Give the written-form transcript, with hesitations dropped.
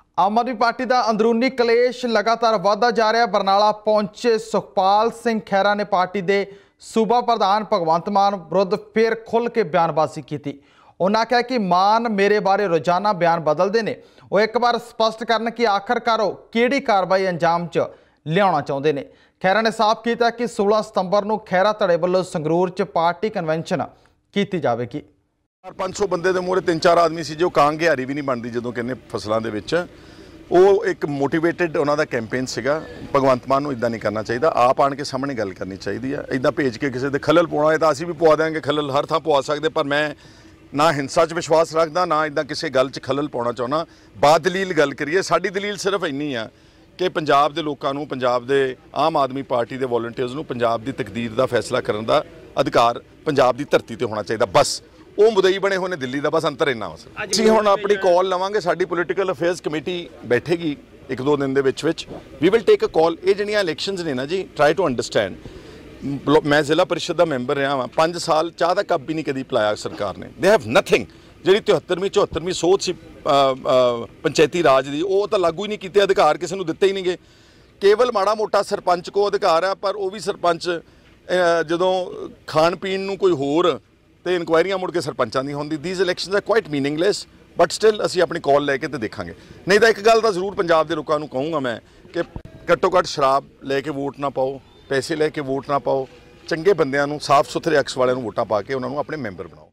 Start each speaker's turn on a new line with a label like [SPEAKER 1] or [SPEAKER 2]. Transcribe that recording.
[SPEAKER 1] आम आदमी पार्टी का अंदरूनी कलेश लगातार बढ़ता जा रहा। बरनाला पहुंचे सुखपाल सिंह खैरा ने पार्टी के सूबा प्रधान भगवंत मान विरुद्ध फिर खुल के बयानबाजी की। उन्होंने कहा कि मान मेरे बारे रोजाना बयान बदलते हैं। वो एक बार स्पष्ट करन कि आखिरकार वो किहड़ी कार्रवाई अंजाम च लियाउणा चाहुंदे ने। खैरा ने साफ किया कि 16 सितंबर को खैरा धड़े वालों संगरूर च पार्टी कन्वेंशन की जाएगी।
[SPEAKER 2] 500 बंदे के मूहरे 3-4 आदमी से जो कांग हारी भी नहीं बनती जो कहने फसलों के वो एक मोटिवेटेड उन्होंने कैंपेन सीगा। भगवंत मान को इदा नहीं करना चाहिए, आप आन के सामने गल करनी चाहिए। इदा भेज के किसी के खलल पाना है तो असीं भी पवा देंगे, खलल हर थां पवा सकते, पर मैं ना हिंसा च विश्वास रखता ना इदा किसी गल च खलल पाना चाहना। बादलील गल करिए, साडी दलील सिर्फ इन्नी है कि पंजाब के लोगों को, पंजाब के आम आदमी पार्टी के वॉलंटियर्स को पंजाब की तकदीर का फैसला करने का अधिकार पंजाब की धरती पर होना चाहिए। बस वो मुदई बने हुए दिल्ली का, बस अंतर इन्ना बस। ਅਸੀਂ ਹੁਣ अपनी कॉल लवांगे, साडी पोलिटिकल अफेयर्स कमेटी बैठेगी 1-2 दिन ਦੇ ਵਿੱਚ we will take a call. ये ਜਿਹੜੀਆਂ इलैक्शनस ने ना जी, ट्राई टू अंडरस्टैंड। मैं जिला परिषद का मैंबर रहा हाँ, 5 साल चाह का कप भी नहीं कभी पिलाया सरकार ने। They have nothing. जी 73वीं सोच सी पंचायती राज की, वो तो लागू ही नहीं किए। अधिकार किसी को दिते ही नहीं गए। केवल माड़ा मोटा सरपंच को अधिकार है, पर वो भी सरपंच जो खाण पीण नूं कोई होर तो इनकुआयरियां मुड़ के सरपंचां दी होंदी। These elections are quite meaningless, but still असीं अपनी कॉल लैके तो देखांगे। नहीं तो एक गल तो जरूर पंजाब के लोगों को कहूँगा मैं कि घट्टो घट्ट शराब लैके वोट ना पाओ, पैसे लैके वोट ना पाओ, चंगे बंदियां नूं, साफ सुथरे अक्स वालियां नूं वोटां पा के उन्होंने अपने मैंबर बनाओ।